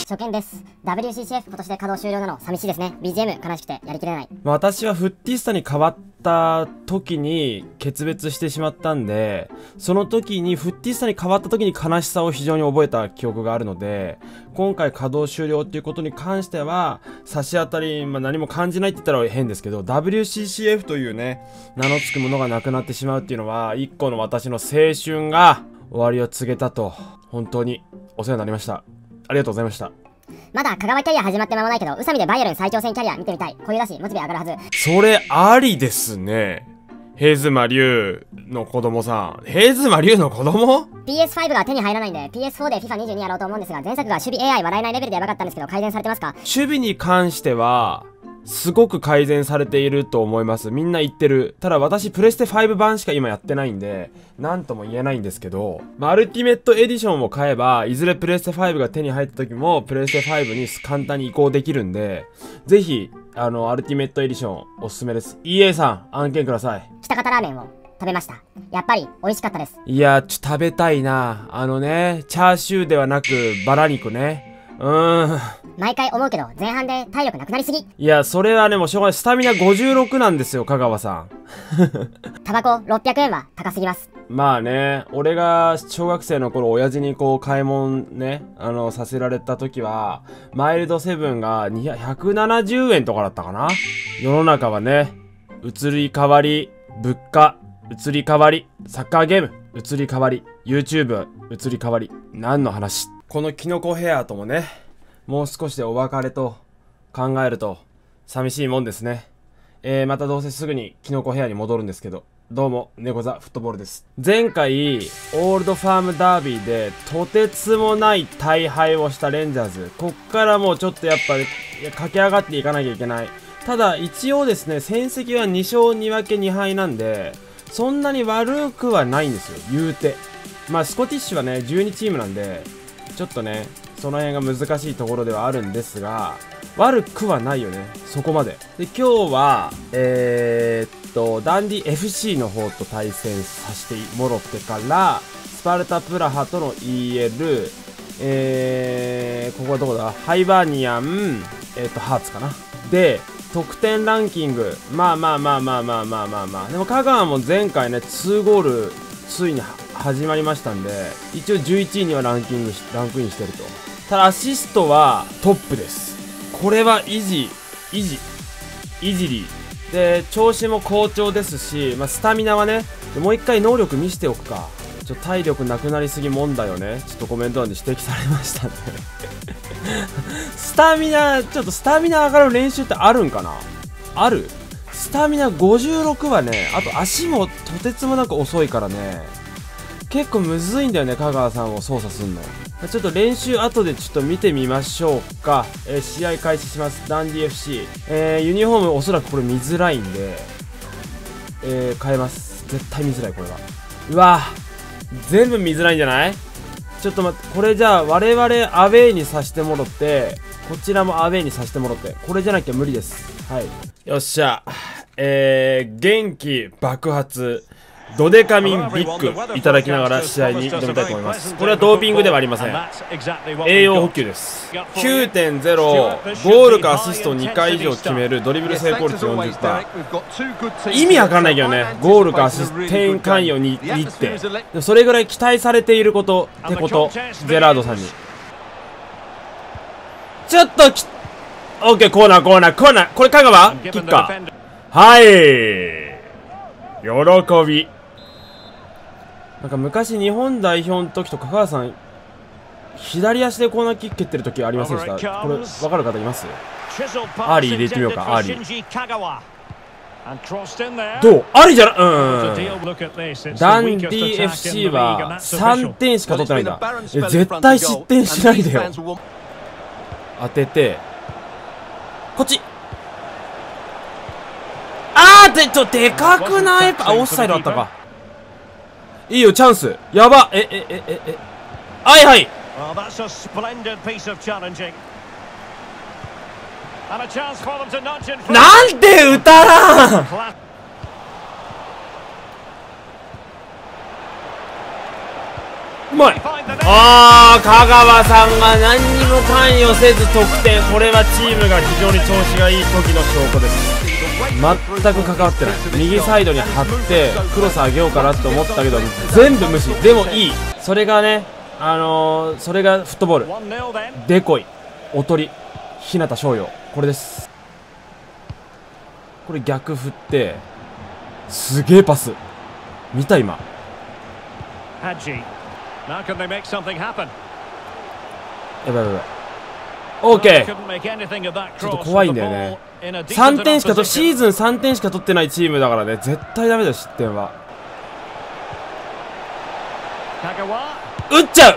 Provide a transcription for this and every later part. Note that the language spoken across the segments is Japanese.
初見です。WCCF 今年で稼働終了なの寂しいですね。BGM 悲しくてやりきれない。 私はフッティスタに変わった時に決別してしまったんで、その時にフッティスタに変わった時に悲しさを非常に覚えた記憶があるので、今回稼働終了っていうことに関しては差し当たり、何も感じないって言ったら変ですけど、 WCCF というね名の付くものがなくなってしまうっていうのは一個の私の青春が終わりを告げたと。本当にお世話になりました。ありがとうございました。 まだ香川キャリア始まって間もないけど、宇佐美でバイエルン再挑戦キャリア見てみたい。こういうだしモチベ上がるはず。 それありですね。ヘズマリュウの子供さん。ヘズマリュウの子供？ PS5 が手に入らないんで PS4 で FIFA22 やろうと思うんですが、前作が守備 AI 笑えないレベルでやばかったんですけど改善されてますか？ 守備に関してはすごく改善されていると思います。みんな言ってる。ただ私プレステ5版しか今やってないんで何とも言えないんですけど、アルティメットエディションを買えばいずれプレステ5が手に入った時もプレステ5に簡単に移行できるんで、ぜひアルティメットエディションおすすめです。 EA さん案件ください。 北方ラーメンを食べました。やっぱり美味しかったです。 いや食べたいな。チャーシューではなくバラ肉ね。 毎回思うけど前半で体力なくなりすぎ。 いやそれはねもうしょうがない。スタミナ56なんですよ香川さん。 タバコ600円は高すぎます。 まあね、俺が小学生の頃親父にこう買い物ねさせられた時はマイルドセブンが170円とかだったかな。世の中はね移り変わり、物価移り変わり、サッカーゲーム移り変わり、 YouTube 移り変わり、何の話。このキノコヘアともねもう少しでお別れと考えると寂しいもんですね。またどうせすぐにキノコヘアに戻るんですけど、どうも猫ザフットボールです。前回オールドファームダービーでとてつもない大敗をしたレンジャーズ、こっからもうちょっとやっぱり駆け上がっていかなきゃいけない。ただ一応ですね戦績は2勝2分け2敗なんでそんなに悪くはないんですよ言うて。スコティッシュはね12チームなんでちょっとねその辺が難しいところではあるんですが、悪くはないよねそこまで。で今日はダンディ FC の方と対戦させてもろってからスパルタプラハとの EL、ここはどこだ、ハイバーニアン、ハーツかな。で得点ランキングでも香川も前回ね2ゴールついに始まりましたんで一応11位にはランクインしてると。ただアシストはトップです。これはイジリーで調子も好調ですし、スタミナはねもう一回能力見せておくか。体力なくなりすぎ問題をねちょっとコメント欄で指摘されましたんでスタミナ上がる練習ってあるんかな。ある。スタミナ56はね、あと足もとてつもなく遅いからね結構むずいんだよね香川さんを操作すんの。ちょっと練習後でちょっと見てみましょうか。試合開始します。ダンディ FC、ユニフォームおそらくこれ見づらいんで、変えます。絶対見づらいこれは。うわ全部見づらいんじゃない。ちょっと待って、これじゃあ我々アウェーにさせてもろってこちらもアウェーにさせてもろって、これじゃなきゃ無理です。はい、よっしゃ。元気爆発ドデカミンビッグいただきながら試合に挑みたいと思います。これはドーピングではありません。栄養補給です。 9.0 ゴールかアシスト2回以上決めるドリブル成功率 40%。 意味わかんないけどね、ゴールかアシスト点関与にってでもそれぐらい期待されていることってこと、ジェラードさんにちょっとオッケー、コーナーこれ香川キッカー、はい喜び。なんか昔日本代表の時と香川さん左足でコーナーキック蹴ってる時ありませんでした？これ分かる方います？アーリー入れてみようか。アーリーどう？アーリーじゃなダンディ FC は3点しか取ってないんだ。絶対失点しないでよ。当ててこっち。でかくない？オフサイドあったか。いいよチャンス。やば。はいはい。なんで打たらん。 うまい。ああ、香川さんが何にも関与せず得点。これはチームが非常に調子がいい時の証拠です。全く関わってない。右サイドに張ってクロス上げようかなと思ったけど全部無視。でもいい。それがね、それがフットボール。デコイ、おとり、日向翔陽、これです。これ逆振ってすげえパス見た今。やばいやばい。オーケー。ちょっと怖いんだよね。3点しかシーズン3点しか取ってないチームだからね、絶対ダメだよ、失点は。打っちゃう。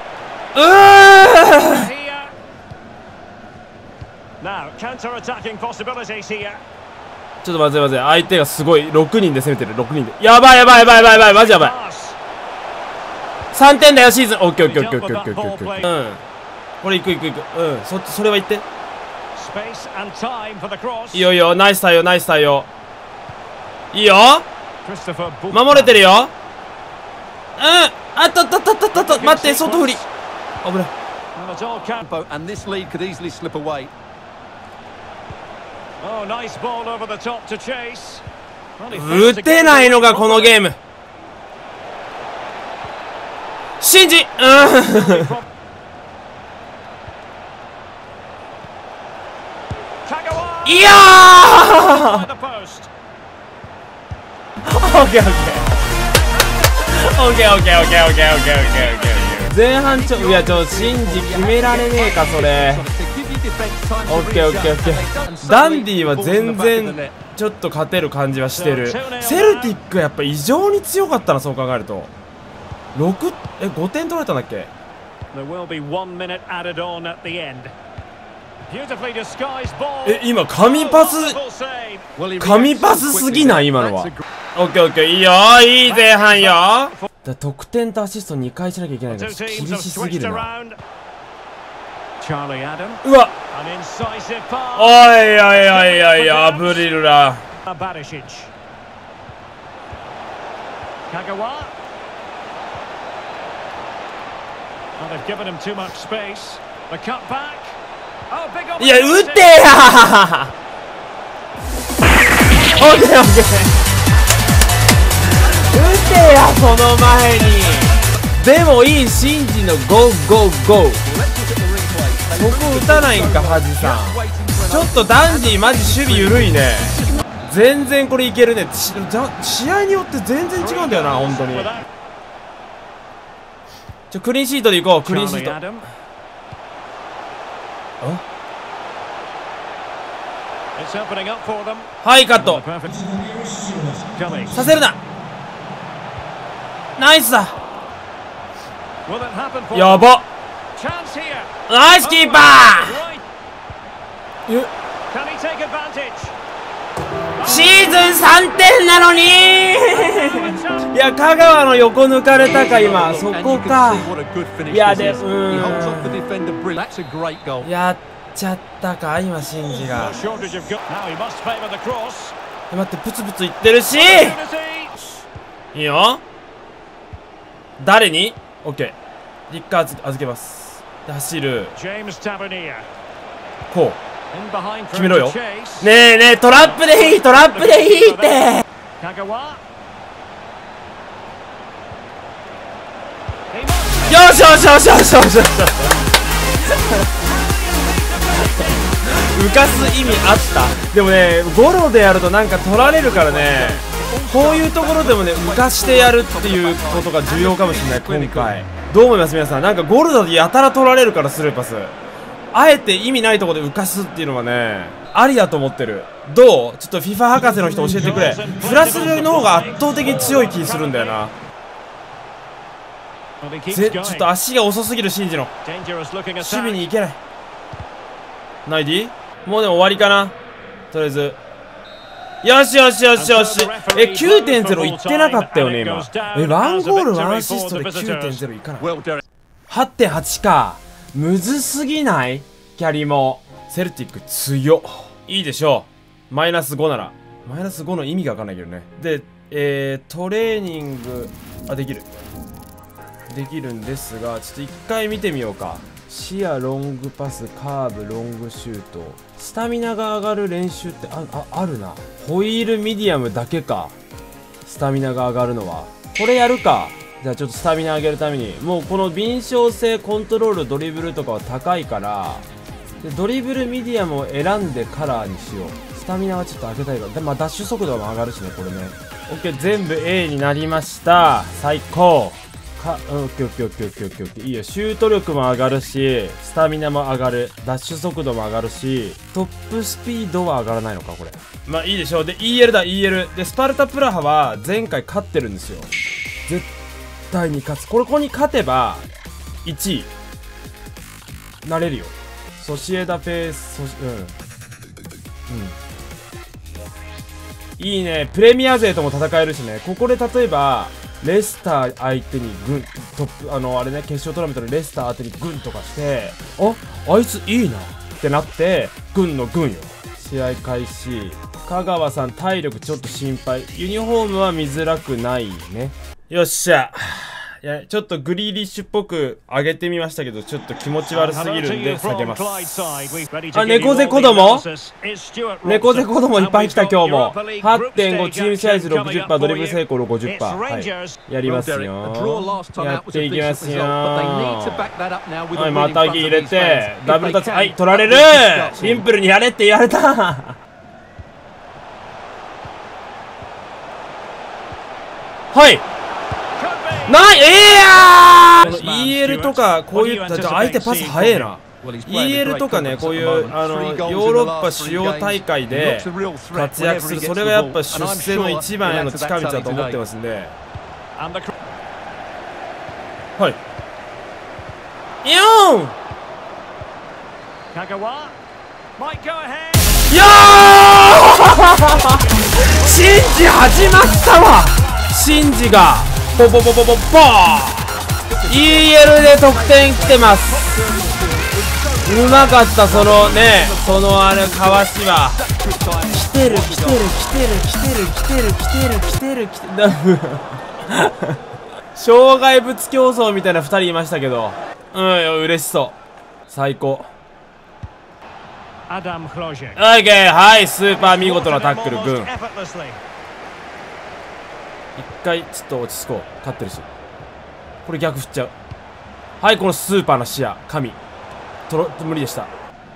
ちょっと待って待って、相手がすごい6人で攻めてる。6人でやばいやばいやばいやばいやばい、マジやばい。3点だよシーズン。オッケーオッケーオッケーオッケーオッケーオッケー。うん、これいくいくいく。うん、それはいって。いいよいいよ、ナイス対応ナイス対応。いいよ、守れてるよ。うん、あったあったあったあったあった。待って、外振り危ない。打てないのがこのゲーム。シンジ、いやー前半いやシンジ決められねえかそれ。オッケーオッケーオッケー。ダンディは全然ちょっと勝てる感じはしてる。セルティックはやっぱ異常に強かったな、そう考えると。5点取られたんだっけ。今神パスすぎない今のは。オッケーオッケー、いいよ、いい前半よ。得点とアシスト2回しなきゃいけないから厳しすぎるな。うわ、おいおいおいおい、アブリルラ。いや、打ってやオッケーオッケー、打てやその前に。でもいい、シンジのゴーゴーゴー。そこ打たないんかハジさん。ちょっとダンディマジ守備緩いね。全然これいけるね。試合によって全然違うんだよな本当に。クリーンシートでいこう。クリーンシート。はい、カットさせるな。ナイスだ。やば、ナイスキーパー。シーズン3点なのにいや、香川の横抜かれたか今。そこか。いやで、やっちゃったか今シンジが。待って、プツプツいってるし。いいよ。誰に？オッケー。一回預けます。で走る。こう決めろよ。ねえねえ、トラップでいい、トラップでいいって。よしよしよしよしよしよし浮かす意味あった。でもね、ゴロでやるとなんか取られるからね。こういうところでもね、浮かしてやるっていうことが重要かもしれない今回。どう思います皆さん。なんかゴロだとやたら取られるから、スルーパスあえて意味ないところで浮かすっていうのはね、ありだと思ってる。どう？ちょっと FIFA 博士の人教えてくれ。フラスの方が圧倒的に強い気するんだよな。ちょっと足が遅すぎるシンジの。守備に行けない。ナイディもうでも終わりかな。とりあえずよしよしよしよし。9.0 いってなかったよね今。1ゴール1アシストで 9.0 いかない。 8.8 か。むずすぎない？キャリーもセルティック強っ。いいでしょう。マイナス5なら。マイナス5の意味がわかんないけどね。でトレーニングできる。 できるんですが、ちょっと一回見てみようか。視野、ロングパス、カーブ、ロングシュート。スタミナが上がる練習ってあるな。ホイールミディアムだけか。スタミナが上がるのは。これやるか。じゃあちょっとスタミナ上げるために。もうこの敏捷性、コントロール、ドリブルとかは高いから、でドリブルミディアムを選んでカラーにしよう。スタミナはちょっと上げたいから。で、まあダッシュ速度も上がるしね、これね。OK、全部 A になりました。最高。OK。いいよ。シュート力も上がるし、スタミナも上がる。ダッシュ速度も上がるし、トップスピードは上がらないのか、これ。まあいいでしょう。で、EL だ、EL。で、スパルタプラハは前回勝ってるんですよ。絶対に勝つ。ここに勝てば、1位。なれるよ。ソシエダペース、いいね。プレミア勢とも戦えるしね。ここで例えば、レスター相手にグン、トップ、あれね、決勝トーナメントでレスター相手にグンとかして、あいついいなってなって、グンのグンよ。試合開始。香川さん、体力ちょっと心配。ユニフォームは見づらくないね。よっしゃ。いや、ちょっとグリーリッシュっぽく上げてみましたけど、ちょっと気持ち悪すぎるんで下げます。あ、猫背子供猫背子供いっぱい来た今日も。8.5 チームサイズ 60%、ドリブル成功 50%。はい。やりますよ。やっていきますよ。はい、またぎ入れて、ダブルタッチ、はい、取られる。シンプルにやれって言われた。はい。この EL とかこういう相手パス早えな。EL とかね、こういうヨーロッパ主要大会で活躍する、それがやっぱ出世の一番への近道だと思ってますんで。はい。イオン。いやーシンジ始まったわ。シンジがポポポポポポー EL で得点来てます。うまかった。そのね、かわしは来てる障害物競争みたいな2人いましたけど、嬉しそう。最高。はい、スーパー見事なタックル軍。一回ちょっと落ち着こう。勝ってるし。これ逆振っちゃう。はい、このスーパーな視野神無理でした。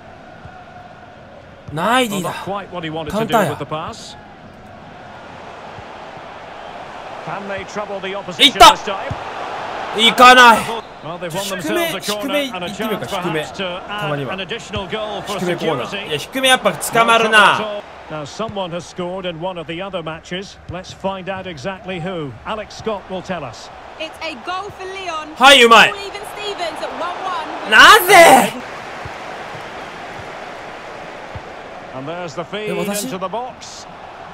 ナイディだ。カウンターや。いった。いかない。低め行ってみようか。低めたまには低めコーナー。いや、低めやっぱ捕まるな。 Now someone has scored in one of the other matches. Let's find out exactly who. Alex Scott will tell us. It's a goal for Leon. はい、うまい。なぜ ？And there's the feed into the box.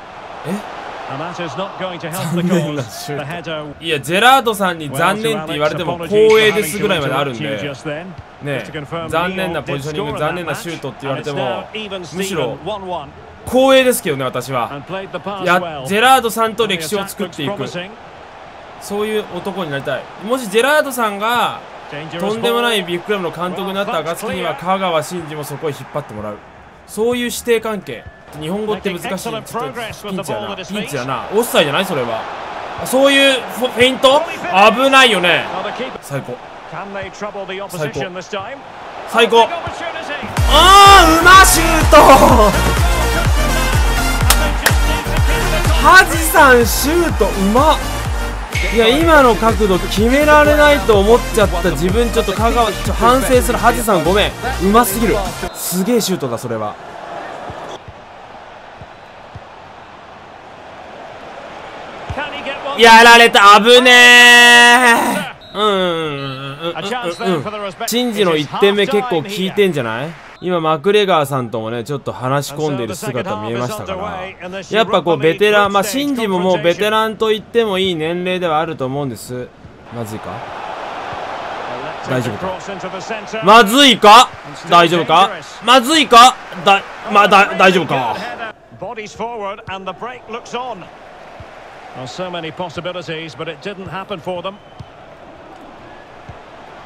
残念なシュート。いや、ジェラードさんに残念って言われても光栄ですぐらいまであるんでね。残念なポジショニング、残念なシュートって言われてもむしろ光栄ですけどね、私は。いや、ジェラードさんと歴史を作っていく、そういう男になりたい。もしジェラードさんがとんでもないビッグクラブの監督になった暁には香川真司もそこへ引っ張ってもらう、そういう師弟関係。日本語って難しい。ちょっとピンチやな。オフサイじゃないそれは。そういうフェイント危ないよね。最高最高。うまシュート。ハジさんシュートうまっ。いや、今の角度決められないと思っちゃった自分、ちょっと香川反省する。ハジさんごめん、うますぎる。すげえシュートだそれは。やられた。危ねー。シンジの1点目結構効いてんじゃない？今マクレガーさんともねちょっと話し込んでる姿見えましたから、やっぱこうベテラン、シンジももうベテランと言ってもいい年齢ではあると思うんです。まずいか大丈夫か。まずいか大丈夫か。まずいか大丈夫か。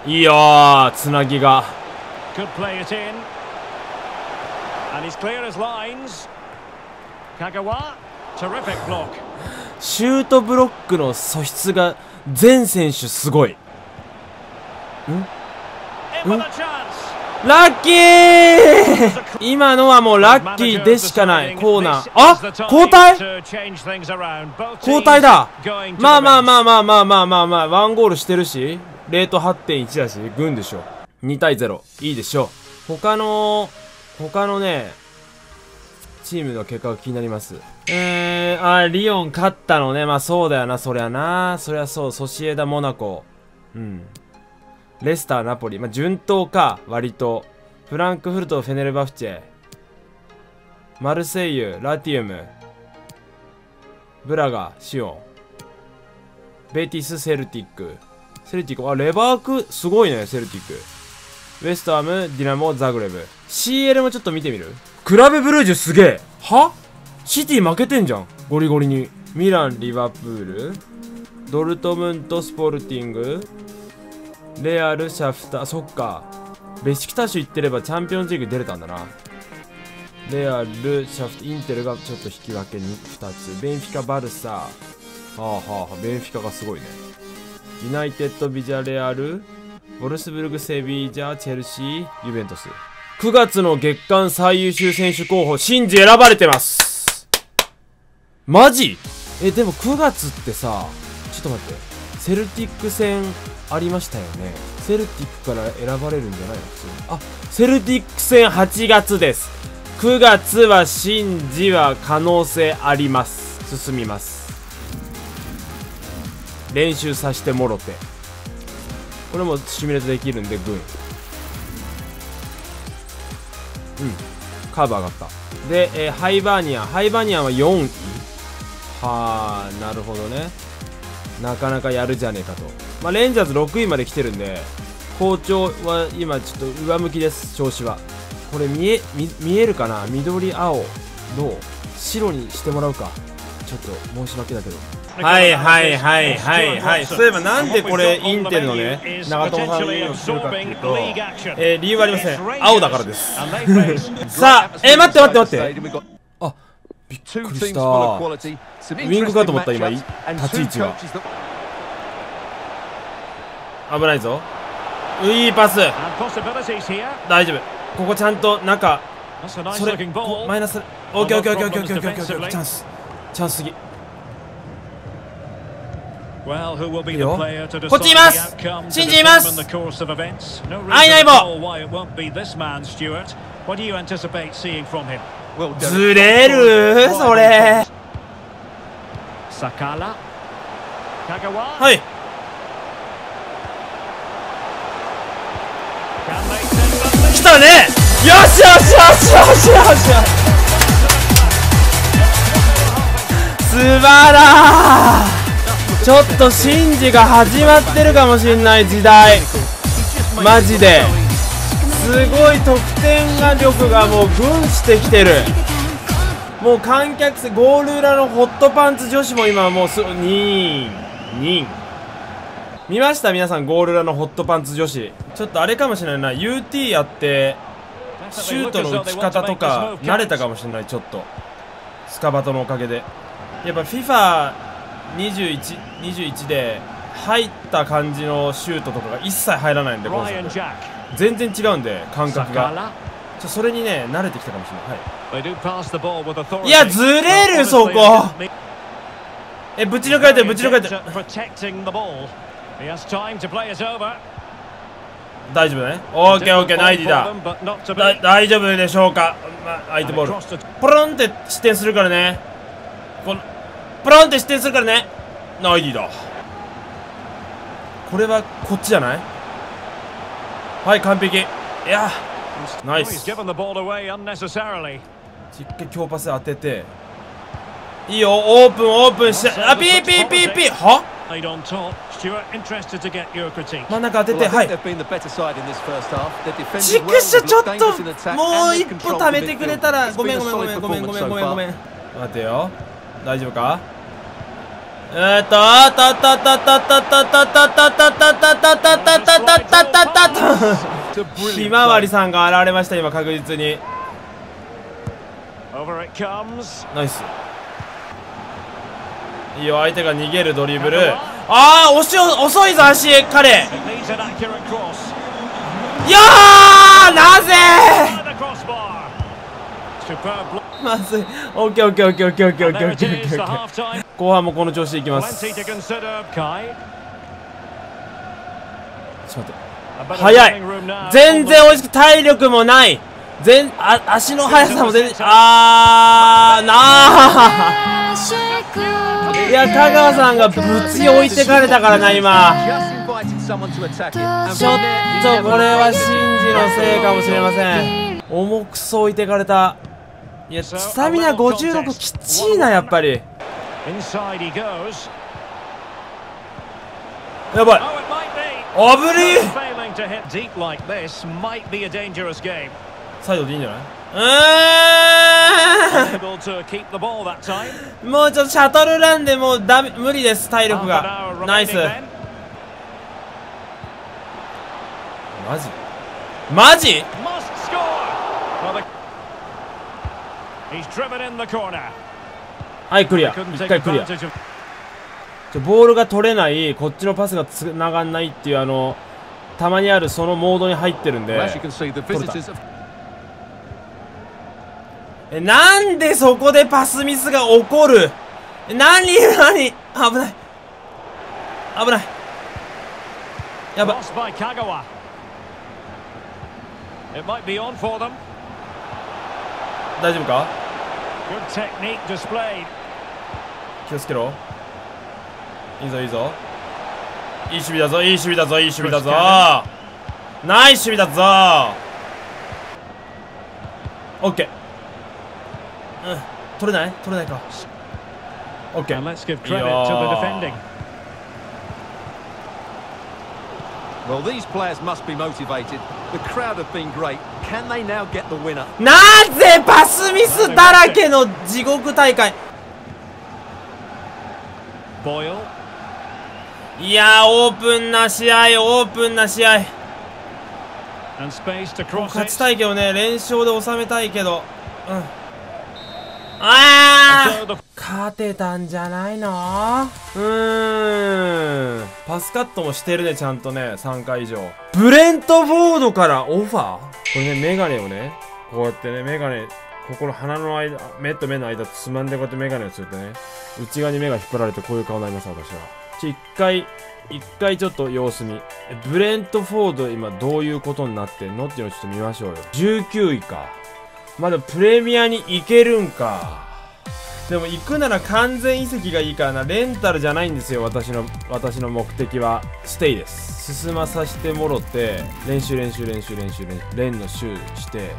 いいよー、つなぎが。 Could play it in. And he's clear as lines. Kagawa, terrific block. シュートブロックの素質が全選手すごい。 In with a chance. ラッキー今のはもうラッキーでしかない。コーナー。あ、交代交代だ。まあまあまあまあまあまあまあまあ、ワンゴールしてるし、レート 8.1 だし、軍でしょ。2対0。いいでしょう。他のね、チームの結果が気になります。リオン勝ったのね。まあそうだよな、そりゃな。そりゃそう、ソシエダ、モナコ。うん。レスター、ナポリ。まあ順当か、割と。フランクフルト、フェネルバフチェ。マルセイユ、ラティウム。ブラガ、シオン。ベティス、セルティック。セルティック、あ、レバーク、すごいね、セルティック。ウェストハム、ディナモ、ザグレブ。CL もちょっと見てみる？クラブブルージュすげえ。は？シティ負けてんじゃん。ゴリゴリに。ミラン、リバプール。ドルトムント、スポルティング。レアル、シャフター。そっか。ベシクタッシュ行ってればチャンピオンズリーグ出れたんだな。レアル、シャフター、インテルがちょっと引き分けに2つ。ベンフィカ、バルサ。はあはあ、ベンフィカがすごいね。ユナイテッド、ビジャレアル。ウォルスブルグ、セビージャ、チェルシー、ユベントス。9月の月間最優秀選手候補、シンジ選ばれてます。マジ？でも9月ってさ、ちょっと待って。セルティック戦ありましたよね。セルティックから選ばれるんじゃないの普通に。あ、セルティック戦8月です。9月はシンジは可能性あります。進みます。練習させてもろて。これもシミュレートできるんで、軍。カーブ上がった。で、ハイバーニアンは4位。はあ、なるほどね。なかなかやるじゃねえかと。まあ、レンジャーズ6位まで来てるんで、好調は今ちょっと上向きです、調子は。これ見えるかな？緑、青、どう？白にしてもらうか。ちょっと申し訳だけど。はいはいはいはいはい。そういえばなんでこれインテルのね、長友さんのをするかっていうと、理由はありません。青だからです。さあ、待って。あ、びっくりした。ウィングかと思った、今、立ち位置が。危ないぞ。いいパス。大丈夫。ここちゃんと中。それ、マイナス。オッケー。チャンスすぎ。いいよ。こっちいます。信じいます。アイナイボ。ずれるそれ。はい。来たね。よし。素晴らー。ちょっとシンジが始まってるかもしれない時代。マジですごい得点力がもう群してきてる。もう観客席、ゴール裏のホットパンツ女子も今もう見ました皆さん、ゴール裏のホットパンツ女子。ちょっとあれかもしれないな、 UT やってシュートの打ち方とか慣れたかもしれない。ちょっとスカバトのおかげでやっぱ FIFA21 で入った感じのシュートとかが一切入らないんで、全然違うんで感覚が。それにね慣れてきたかもしれない。はい、いやずれるそこ。ぶち抜かれてる。大丈夫ね。オーケーナイディだ。大丈夫でしょうか。相手ボールポロンって失点するからね。ポロンって失点するからね。ナイディだ。これはこっちじゃない？はい、完璧。いやナイス。しっかり強パス当てていいよ。オープンして、あ、ピーは真ん中当てて、はい。ちくしょ、ちょっともう一歩貯めてくれたら。ごめん。待てよ。大丈夫か？ ひまわりさんが現れました、今確実に。ナイス。いいよ、相手が逃げるドリブル。ああ、遅いぞ足、彼。いやー、なぜまずい。オッケーオッケーオッケーオッケーオッケーオッケーオッケー。後半もこの調子でいきます。ちょっと待って、早い。全然追いつく体力もない。足の速さも全然。いや、香川さんがぶち置いてかれたからな、今。ちょっとこれはシンジのせいかもしれません。重くそ置いてかれた。いや、スタミナ56きっちいな、やっぱり。やばい。あぶり。サイドでいいんじゃない？もうちょっとシャトルランでもう無理です、体力が。ナイス。マジはい、クリア。一回クリア。ボールが取れない、こっちのパスがつながんないっていう、たまにあるそのモードに入ってるんで。なんでそこでパスミスが起こる？何危ない。やばい。大丈夫か？気をつけろ。いいぞいいぞ。いい守備だぞ、いい守備だぞ、いい守備だぞ。ナイス守備だぞ。オッケー。うん、取れないか。オッケー。いいよー。 Well, these players must be motivated. The crowd have been great. Can they now get the winner? なぜパスミスだらけの地獄大会。いやー、オープンな試合。勝ちたいけどね、連勝で収めたいけど。勝てたんじゃないの？パスカットもしてるね、ちゃんとね、3回以上。ブレントフォードからオファー？これね、メガネをね、こうやってね、ここの鼻の間、目と目の間つまんでこうやってメガネをつけてね、内側に目が引っ張られてこういう顔になります、私は。一回ちょっと様子見。ブレントフォード今どういうことになってんのっていうのをちょっと見ましょうよ。19位か。まだプレミアに行けるんか。でも行くなら完全移籍がいいからな。レンタルじゃないんですよ、私の目的は。ステイです。進まさせてもろって練習練の週して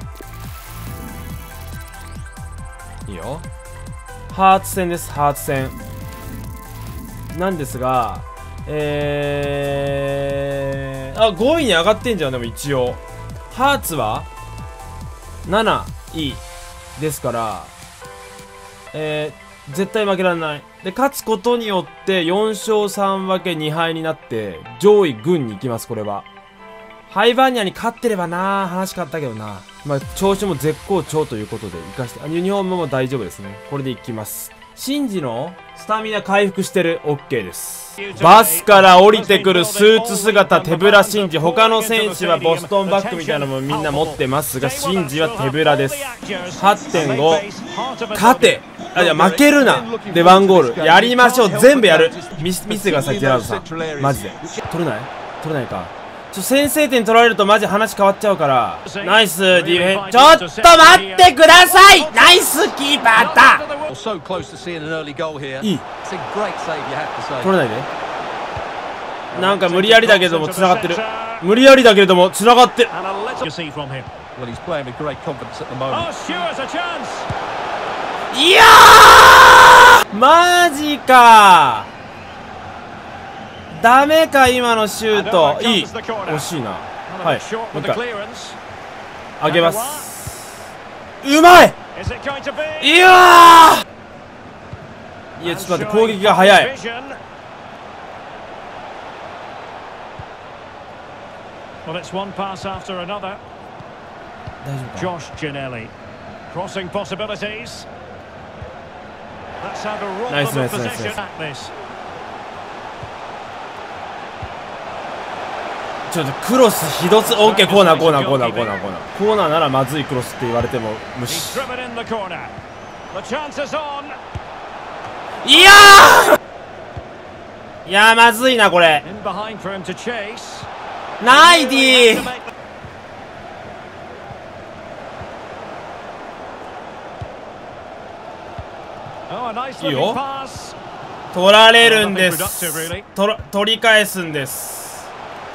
いいよ。ハーツ戦です。ハーツ戦なんですが、5位に上がってんじゃん。でも一応ハーツは7位ですから、絶対負けられない。で、勝つことによって4勝3分け2敗になって上位軍に行きます。これはハイバーニャに勝ってればな、話変わったけどな。まあ調子も絶好調ということで生かして、ユニフォームも大丈夫ですね。これでいきます。シンジのスタミナ回復してる。 OK です。バスから降りてくるスーツ姿手ぶらシンジ。他の選手はボストンバッグみたいなのもみんな持ってますが、シンジは手ぶらです。 8.5 勝て。いや負けるな。で1ゴールやりましょう。全部やる。ミスがさ、ジェラードさんマジで取れないか。先制点取られるとマジ話変わっちゃうから。ナイスディフェン。ちょっと待ってください。ナイスキーパーだ。いい。取れないで。なんか無理やりだけども繋がってる。無理やりだけれども繋がってる。いやーマジか。ダメか今のシュート。いい。惜しいな。はい、もう一回上げます。うまい。いやいやちょっと待って、攻撃が早い。 Well, it's one pass after another. 大丈夫か。 Josh Ginelli. Crossing possibilities. That's how to roll Nice, them in nice, nice, possession nice. at this. ちょっとクロスひどす。オッケー、コーナーコーナーコーナーコーナーコーナーコーナーならまずいクロスって言われても無 He's 視。 driven in the corner. The chance is on. いやーまずいなこれ。 In behind for him to chase. ナイディー。 Oh, a nice いい looking よ。 pass. 取られるんです。取り返すんです。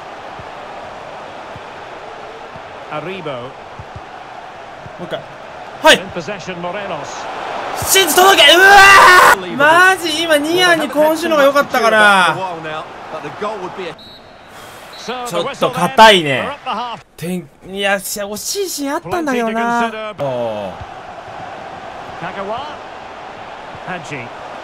Aribo. もう一回。はい。 In possession, Morelos. シンジ届け。うわーマジ今ニアに今週のが良かったから。 So ち the ょっ whistle と then. 硬い We're ね。 at the half. いや惜しいシーンあったんだけどな。おー Kagawa. Hadji.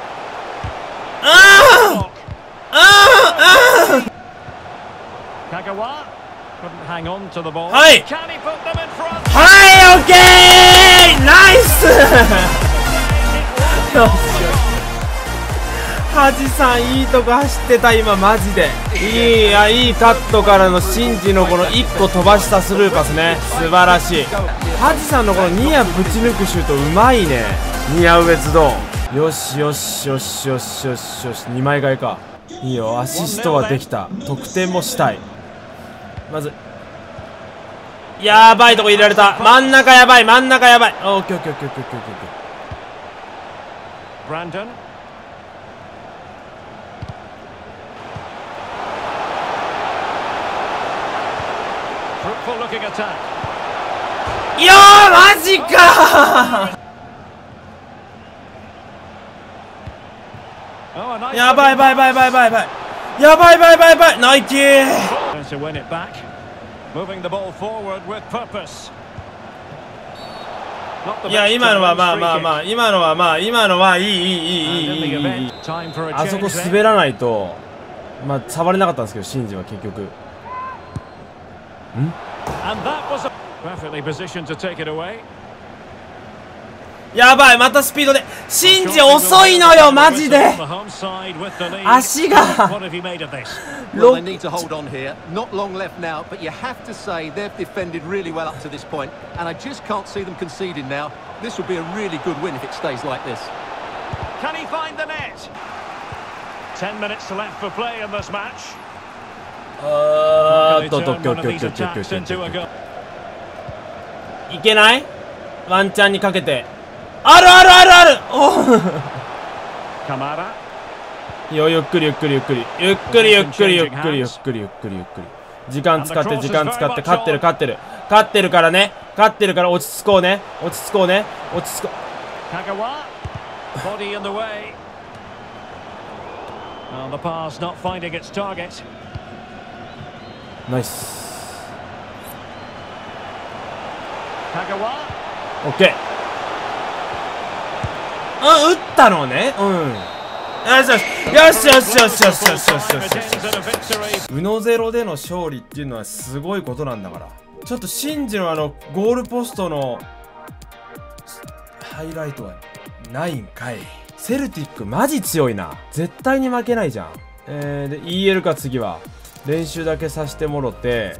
ああ Kagawa couldn't hang on to the ball. Hey. Can he put them in front? はいオッケーナイスハジさんいいとこ走ってた今マジで。いいカットからのシンジのこの1個飛ばしたスルーパスね、素晴らしい。ハジさんのこのニアぶち抜くシュートうまいね。ニアウエツドン。よしよしよしよしよしよし、2枚替えか。いいよ、アシストはできた。得点もしたい。まずやばいとこ入れられた。真ん中やばい、真ん中やばい。オッケーオッケーオッケーオッケーオッケーオッケー。 Brandon. Fruitful looking attack. いやーマジか Oh, a nice ーやばいやばいやばいやばいやばいやばいやばいやばいやばいやばいナイキー。 to win it back. Moving the ball forward with purpose. Not the いや best 今のは chance まあ free まあ kick. まあ今のはまあ今のはいいいいいい And い in い the いいいい event, time for a あそこ change 滑 then. らないとまあ触れなかったんですけど、シンジは結局 And that was a perfectly positioned to take it away. やばい、またスピードでシンジ遅いのよマジで。 足が What have you made of this? Well, they need to hold on here. Not long left now, but you have to say they've defended really well up to this point, and I just can't see them conceding now. This would be a really good win if it stays like this. Can he find the net? 10 minutes left for play in this match. あーっと Can と they きょ turn きょ one of きょ these きょきょ attacks きょ into a goal? いけない？ワンチャンにかけてあるあるあるある。お Kamara. よ、ゆっくりゆっくりゆっくりゆっくりゆっくりゆっくりゆっくりゆっくりゆっくり時間使って時間使って勝ってる勝ってる勝ってるからね、勝ってるから落ち着こうね落ち着こうね落ち着こう。 Kagawa. Body in the way. And the pass not finding its target. ナイス Kagawa. オッケー。打ったのね。よしよしよしよしよしよしよしよしよしよしよし。うのゼロでの勝利っていうのはすごいことなんだから。ちょっとシンジのゴールポストのハイライトはないんかい。セルティックマジ強いな。絶対に負けないじゃん。で EL か次は練習だけさせてもろて、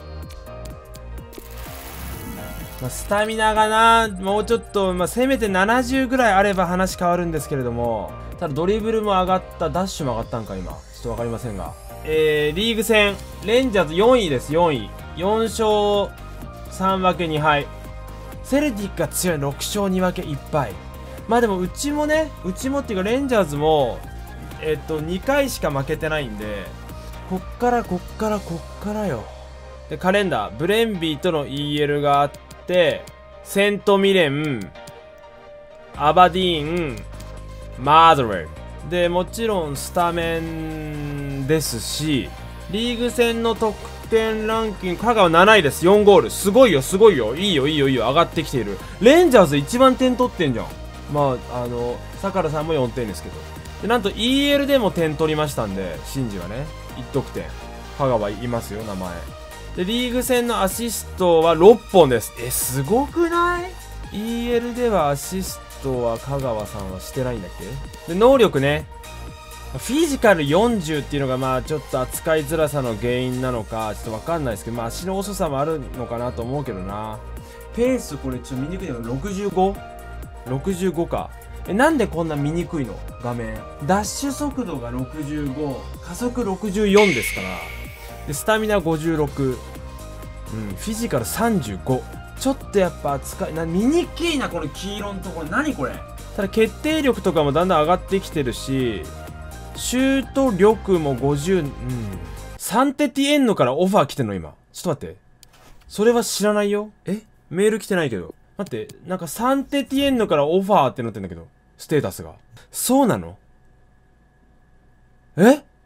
まあ、スタミナがなもうちょっと、まあ、せめて70ぐらいあれば話変わるんですけれども、ただドリブルも上がった、ダッシュも上がったんか今ちょっと分かりませんが、リーグ戦レンジャーズ4位です。4位4勝3分け2敗。セルティックが強い。6勝2分け1敗。まあでもうちもね、うちもっていうかレンジャーズも2回しか負けてないんで、こっからよ。でカレンダーブレンビーとの EL があって、セントミレン、アバディーン、マードレルでもちろんスタメンですし、リーグ戦の得点ランキング香川7位です。4ゴールすごいよすごいよ。いいよいいよいいよ、上がってきている。レンジャーズ一番点取ってんじゃん。 まあ、坂田さんも4点ですけど。で、なんと EL でも点取りましたんで、シンジはね、1得点。香川いますよ、名前。で、リーグ戦のアシストは6本です。すごくない？ EL ではアシストは香川さんはしてないんだっけ？で、能力ね。フィジカル40っていうのがまあちょっと扱いづらさの原因なのかちょっとわかんないですけど、まあ足の遅さもあるのかなと思うけどな。ペースこれちょっと見にくいのが 65？65 か。なんでこんな見にくいの？画面。ダッシュ速度が65、加速64ですから。で、スタミナ56。フィジカル35。ちょっとやっぱ扱い、見にくいな、この黄色のところ。何これ？ただ決定力とかもだんだん上がってきてるし、シュート力も50、サンテティエンヌからオファー来てんの今。ちょっと待って。それは知らないよ。メール来てないけど。待って、なんかサンテティエンヌからオファーってなってんだけど。ステータスが。そうなの？